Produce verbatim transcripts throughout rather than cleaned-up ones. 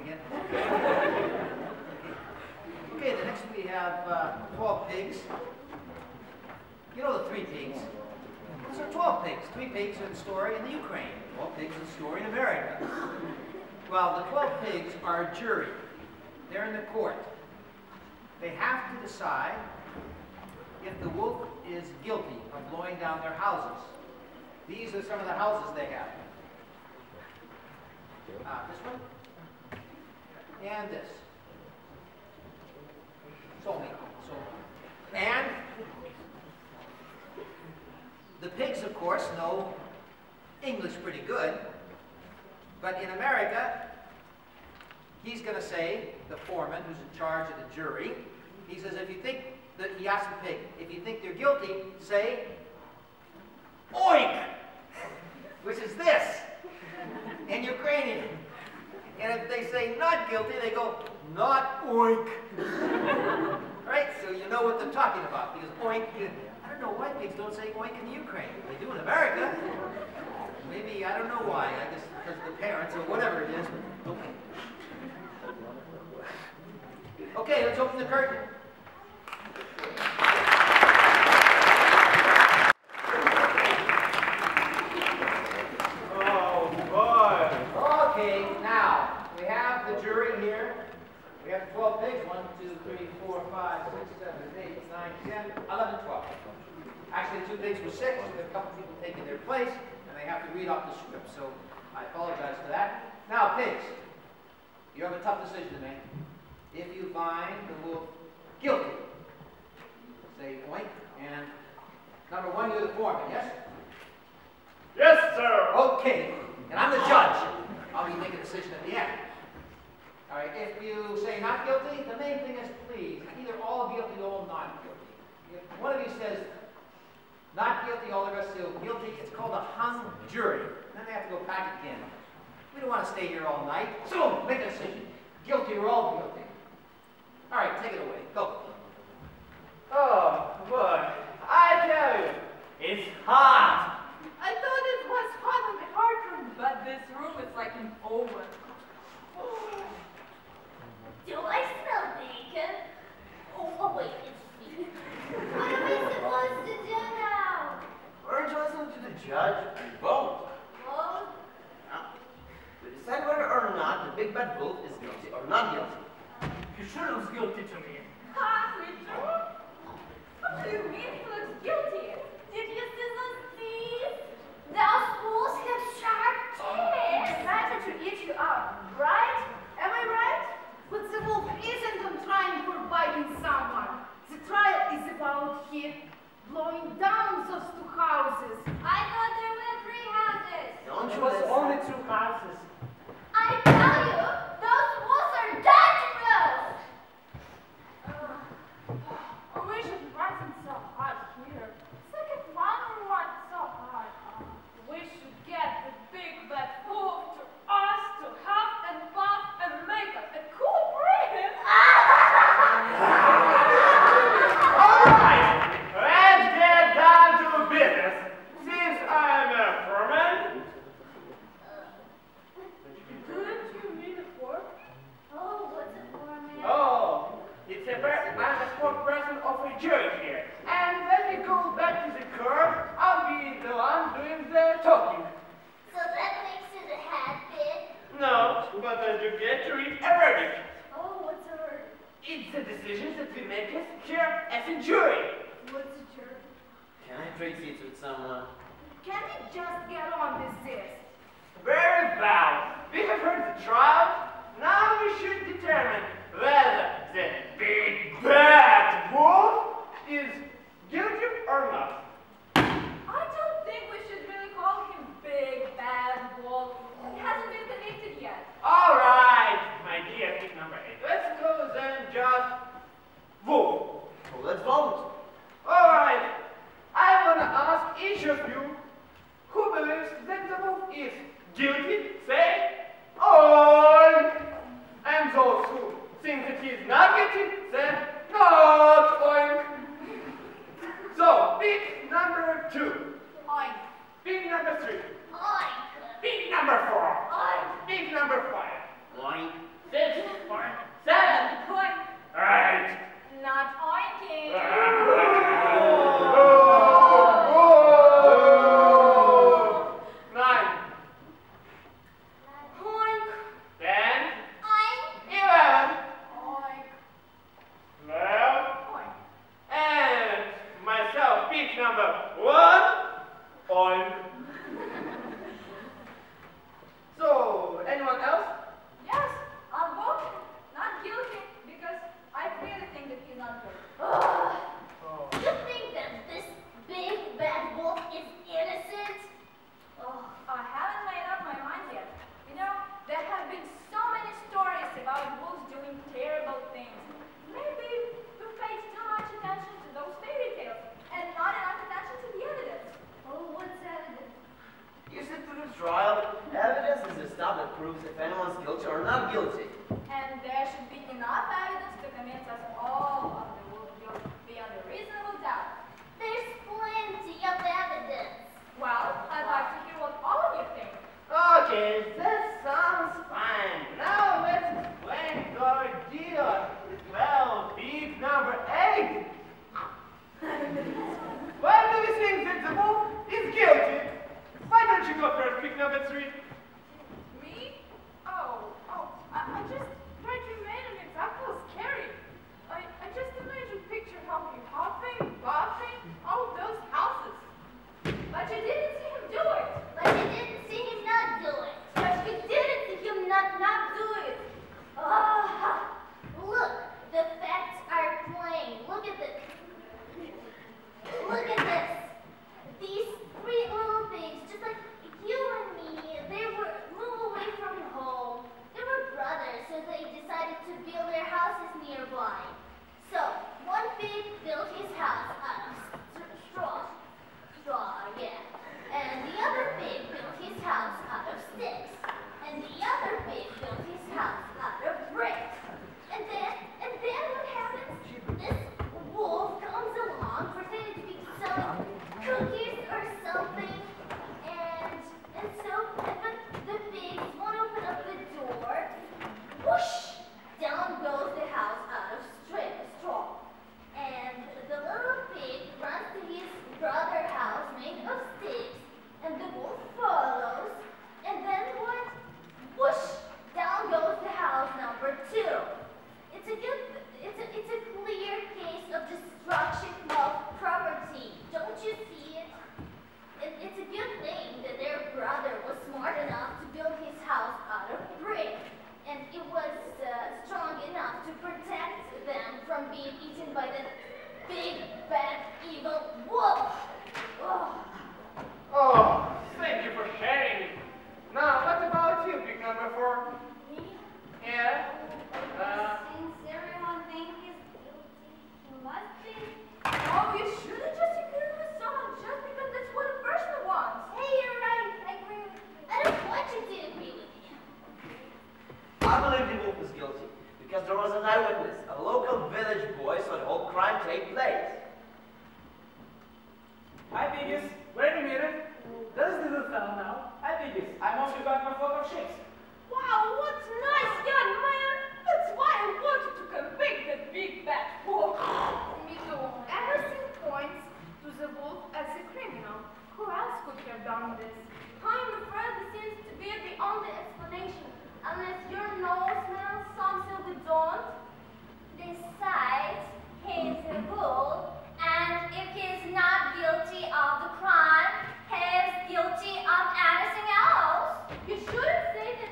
again. Okay, the next we have uh, twelve pigs. You know the three pigs. Those are twelve pigs. Three pigs are the story in the Ukraine. twelve pigs are the story in America. Well, the twelve pigs are a jury. They're in the court. They have to decide if the wolf is guilty of blowing down their houses. These are some of the houses they have. Uh, this one. And this. So many. So, and the pigs, of course, know English pretty good. But in America, he's going to say, the foreman who's in charge of the jury, he says, if you think that, he asks the pig, if you think they're guilty, say, oink, which is this, in Ukrainian. And if they say not guilty, they go, not oink. Right? So you know what they're talking about, because oink, I don't know why pigs don't say oink in the Ukraine. They do in America. Maybe, I don't know why, I guess because of the parents or whatever it is. Okay. Okay, let's open the curtain. Oh, boy. Okay, now, we have the jury here. We have twelve pigs. one, two, three, four, five, six, seven, eight, nine, ten, eleven, twelve. Actually, two pigs were six, so there are a couple people taking their place, and they have to read off the script, so I apologize for that. Now, pigs, you have a tough decision to make. If you find the wolf guilty, say oink, and number one, you're the foreman, yes? Yes, sir. Okay, and I'm the judge. I'll be making a decision at the end. All right, if you say not guilty, the main thing is please, either all guilty or all not guilty. If one of you says not guilty, all the rest say guilty, it's called a hung jury. Then they have to go back again. We don't want to stay here all night, so make a decision. Guilty or all guilty. All right, take it away. Go. Oh, boy. I tell you, it's hot. I thought it was hot in the hard room, but this room is like an oven. Do I smell bacon? Oh, oh wait, it's me. What are we supposed to do now? We're to listen to the judge and vote. Vote? Now, we decide whether or not the big bad wolf is guilty or not guilty. He sure looks guilty to me. Ha, Richard! What do you mean he looks guilty? Did you see those teeth? Those wolves have sharp teeth. Excited to eat you up, right? Am I right? But the wolf isn't on trying for biting someone. The trial is about him blowing down those two houses. I thought there were three houses. Don't It you was listen? only two houses. I tell you, those wolves are dangerous. Uh, I wish it wasn't so hot here. It's like it one wasn't so hot. We should get the big bad wolf to us to huff and puff and make us a cool breeze. All right, let's get down to business. Since I'm a foreman. Didn't you mean a fork? Oh, what's it for, man? Oh, it's a per I'm the spokesperson of a jury here. And when we go back to the court, I'll be the one doing the talking. So that makes it a hat bit. No, but uh, you get to read a verdict. Oh, what's a word? It's the decisions that we make as here as a jury. What's a jerk? Can I trade seats with someone? Can we just get on with this? Very well. We have heard the trial. Now we should determine whether the big bad wolf is guilty or not. I don't think we should really call him Big Bad Wolf. He hasn't been convicted yet. All right, my dear pick number eight. Let's go then just wolf. Well, let's vote. All right. I want to ask each of you who believes that the wolf is guilty. Say, oh. Oink. Six, or seven. Oink. Eight. Not oinking. Nine. Oink. Ten. Oink. Eleven. Oink. Twelve. Oink. And myself, peak number one. On. So, anyone else? Yes, I'm voting not guilty because I really think that he's not guilty. Ugh. Oh. You think that this big bad wolf is innocent? Oh, I haven't made up my mind yet. You know, there have been so many stories about wolves doing terrible things. Maybe we paid too much attention to those fairy tales and not enough attention to the evidence. Oh, what's evidence? You sit through the trial. Evidence is the stuff that proves if anyone's guilty or not guilty. And there should be enough evidence to convince us all of the wolf guilt beyond a reasonable doubt. There's plenty of evidence. Well, I'd like to hear what all of you think. Okay, that sounds fine. Now let's explain the ordeal. Well, peak number eight. Why do we think that the wolf is guilty? Why don't you go first, peak number three? Me? Oh, oh, I, I just tried to imagine exactly how scary. I, I just imagine picture how he huffing, buffing, all those houses. But you didn't see him do it. But you didn't see him not do it. But you didn't see him not not do it. Ah, look, the facts are plain. Look at this. Look at this. These three little pigs, just like you and me, they were moved away from home. They were brothers, so they decided to build their houses nearby. So, one pig built his house out of st- straw. Straw, yeah. And the other pig built his house out of sticks. And the other pig built his house out of bricks. And then, and then what happens? This wolf comes along, pretending to be selling cookies or something. And, and so, and when the pigs won't open up the door, whoosh! Down goes the house out of stra- straw. And the little pig runs to his brother's house made of sticks. And the wolf follows. And then what? Whoosh! Down goes the house number two. It's a good, it's a, it's a clear case of destruction of property. Don't you see it? it? It's a good thing that their brother was smart enough to build his house out of brick. And it was uh, strong enough to protect them from being eaten by the big, bad, evil wolf. Oh. Oh, thank you for sharing. Now, what about you, pick number four? Me? Yeah? Uh, Since everyone thinks he's guilty, he must be. Oh, you shouldn't just agree with someone just because that's what a person wants. Hey, you're right. I agree with you. I don't want you to agree with you. I believe the wolf is guilty because there was an eyewitness, a local village boy, saw the whole crime take place. Hi, Piggies. Wait a minute. There's the little fella now. Hi, Piggies. I mostly got my flock of sheep. Wow, what nice young man! That's why I wanted to convict that big bad wolf. Me too. Everything points to the wolf as a criminal. Who else could have done this? I'm afraid this seems to be the only explanation, unless your nose smells something we don't. Besides, he's a wolf, and if he's not guilty of the crime, he's guilty of anything else. You shouldn't say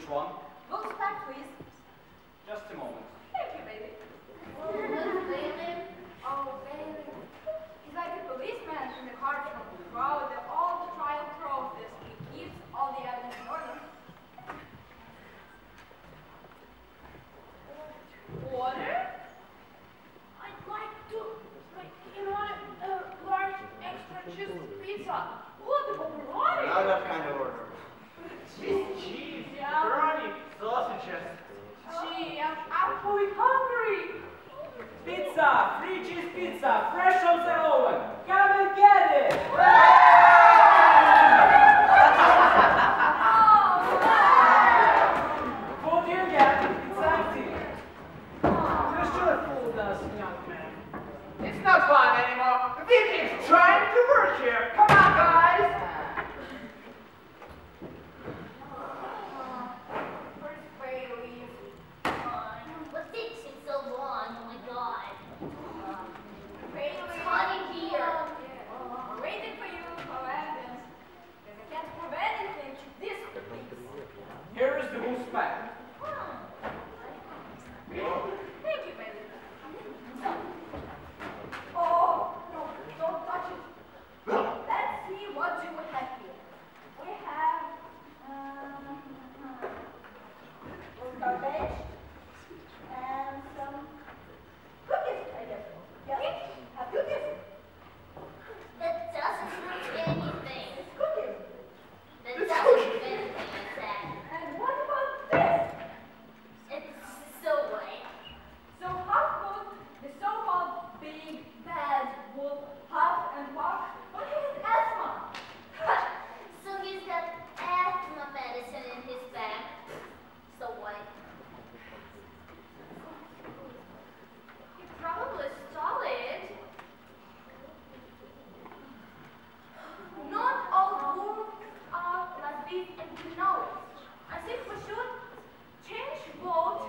Which one? Wolf's back, please. Just a moment. Thank you, baby. What's bailiff? Oh, baby. He's like a policeman in the heart of the crowd, the all the trial process. He keeps all the evidence in order. Water? I'd like to, like, you want a large extra cheese pizza. What the pepperoni? Now that kind of order. Cheese, cheese, Yeah. pepperoni, sausages. Gee, I'm absolutely hungry. Pizza! Free cheese pizza! Fresh from the oven! Come and get it! What do you get? It's empty. You should have fooled us, young man. It's not fun anymore. Viking's trying to work here. Come on, guys. Where's Bailey? What takes him so long? Oh my god. Bailey. It's hot in here. Yeah. We're waiting for you for evidence. Because I can't prove anything to this police. Here is the wolf's pack. Thank you, baby. Oh, no, don't touch it. Let's see what do we have here. We have um, some garbage and some cookies, I guess. Yes? Have cookies? That doesn't prove anything. It's cookies. That doesn't prove anything, I said. And what about this? It's so white. So how could the so-called big bad wolf huff and puff when he has asthma? So he's got asthma medicine in his bag. So what? He probably stole it. Not all wolves are like this, and you know it. I think we should change vote.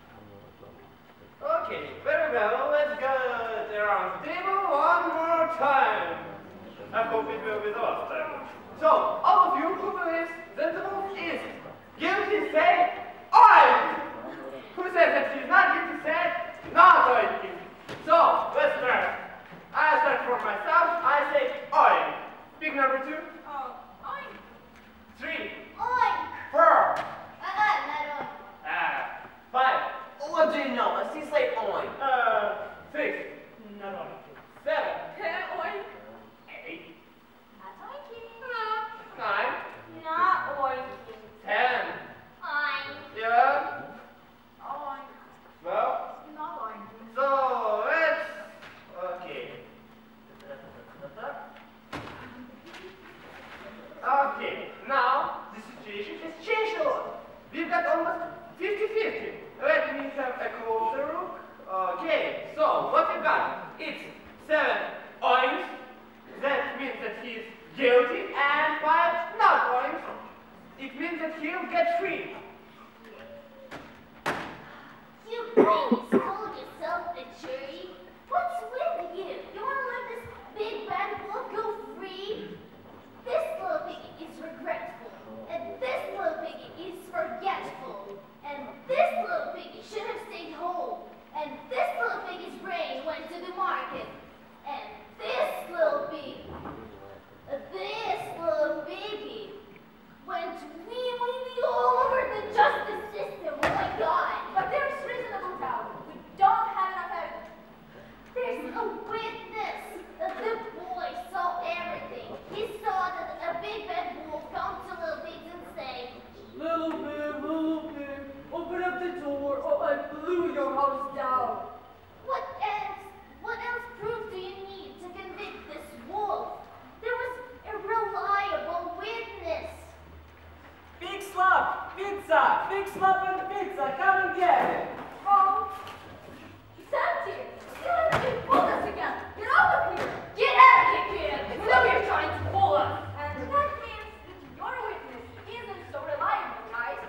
Okay, very well. Let's go around the table one more time. I hope it will be the last time. So, all of you who believes that the wolf is guilty, say aye. Who says that he's not guilty, say not aye. So, let's start. I start for myself. I say aye. Pick number two, Oh, I three, Oink! four, Uh-uh, not oink. ah, five, What do you know? I see say oink. uh, six, not one, seven, oink. eight, Not oinking. nine, Not oinking. ten, Oink. eleven, Oink. twelve. Not oinking. So let's okay. Okay, now the situation has changed a lot. We've got almost fifty fifty. Let me have a closer look. Okay, so what we got? It's seven oinks. That means that he's guilty, and five not oinks. It means that he'll get free. You please call yourself a jury? What's with you? You want to let this big bad wolf go free? This little piggy is regretful, and this little piggy is forgetful, and this little piggy should have stayed home, and this little piggy's brain went to the market, and this little pig, this little piggy went wee wee wee all over the justice system. Oh my God! But there's reasonable doubt. We don't have enough evidence. There's a witness. The boy saw everything. He saw that a big bad wolf come to Little Pigs and say, Little pig, little pig, open up the door or I blew your house down. what else? What else proof do you need to convict this wolf? There was a reliable witness. Big slap! Pizza! Big slap and pizza! Come and get it! Oh, it's empty. You let me pull us again. Get out of here. Get out of here, kid. We know you're trying to pull us. And that means that your witness isn't so reliable, right?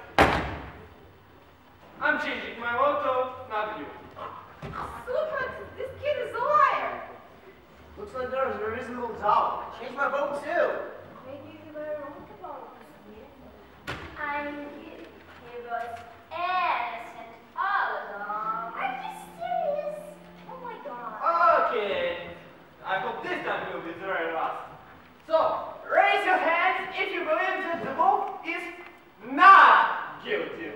I'm changing my motto, not you. Super, this kid is a liar. Looks like there's a reasonable doubt. I changed my vote too. Maybe you were wrong about this. I'm kidding. He that the wolf is not guilty.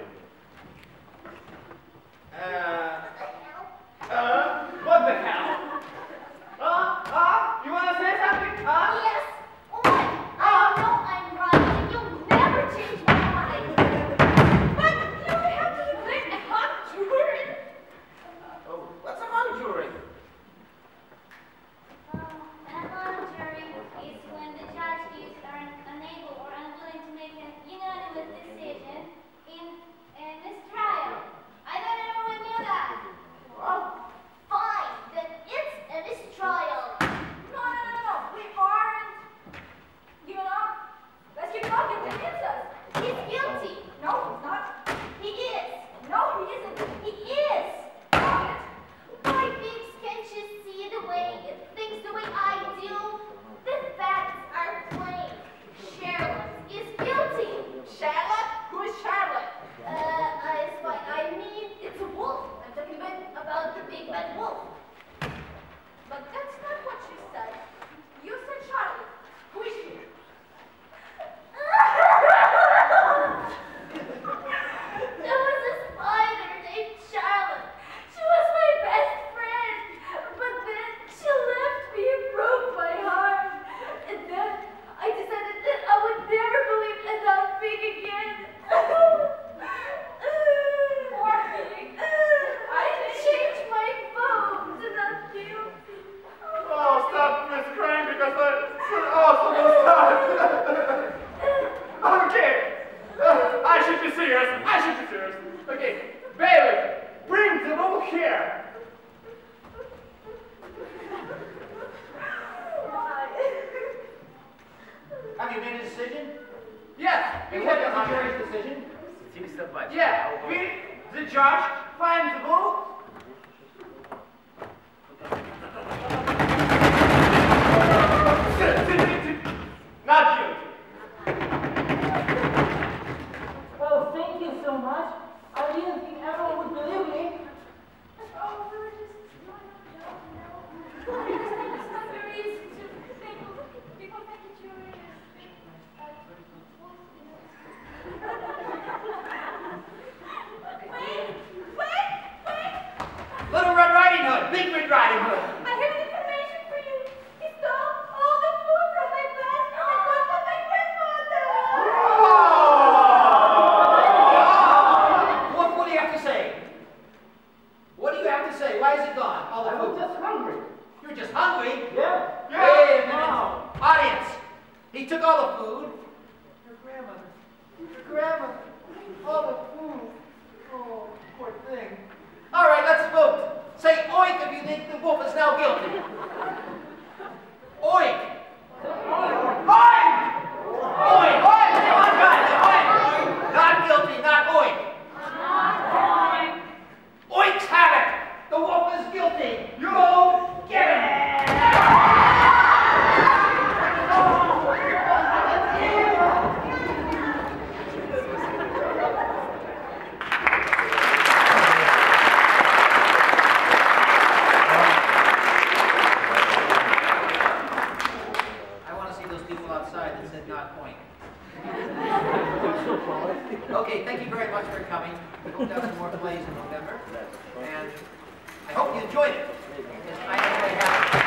Uh, uh, what the hell? Uh, uh, you wanna say something? Huh? Yes. What? I know I'm right, and you'll never change my mind. But you have to declare a hung jury. Oh, what's a hung jury? Um, a hung jury is when the judge is un- unable or unwilling to make a unanimous decision in a mistrial. I thought everyone knew that. Well, Fine, then it's a mistrial. No, no, no, no. We aren't giving up. Let's keep talking. Convince us. He's guilty. No, he's not. He is. No, he isn't. He is. Stop it. Why, Biggs, can't you see the way, things the way I do? The facts are plain. Charlotte is guilty. Charlotte? Who is Charlotte? Uh, uh, it's fine. I mean, it's a wolf. I'm talking about, about the big bad wolf. But that's not what she said. You said Charlotte. Who is she? There was a spider named Charlotte. She was my best friend. But then she left me and broke my heart. And then I decided that I would never believe in that pig again. Poor pig. I changed my vote to not guilty. Oh, stop Miss crying because I also start. Okay. Uh, I should be serious. I should be serious. Okay, bailiff, bring the wolf here. Have you made a decision? Yes, we And what have is the the jury. jury's decision? seems so much. Yeah, we, the judge, finds the wolf. Not guilty. Oh, thank you so much. I didn't think everyone would believe me. Oh, we were just trying to know. It's not very easy to people, people think a jury is uh, wolf, you know. Wait, wait, wait! Little Red Riding Hood, Big Red Riding Hood. I have information for you. He stole all the food from my bed and one from my grandmother. What, what do you have to say? What do you have to say? Why is it gone? All the I was food. just hungry. You're just hungry. Yeah? Wait a minute. Wow. Audience. He took all the food. Your grandmother. Your grandmother. All the food. Oh, poor thing. All right, let's vote. Say oink if you think the wolf is now guilty. Oink. Oink. Oink. Oink. Come on, guys. Oink. Not guilty, not oink. Oinks have it. The wolf is guilty. You get him. I want to see those people outside that said not oink. Okay, thank you very much for coming. We hope to have some more plays in November. And I hope you enjoyed it. Because I know they have.